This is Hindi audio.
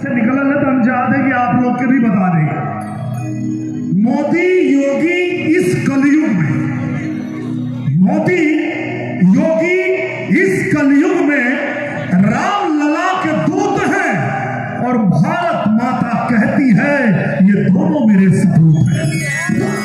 से निकल है तो हम चाहते कि आप लोग के भी बता दें। मोदी योगी इस कलयुग में, मोदी योगी इस कलयुग में राम लला के दूत हैं और भारत माता कहती है ये दोनों मेरे सपूत हैं।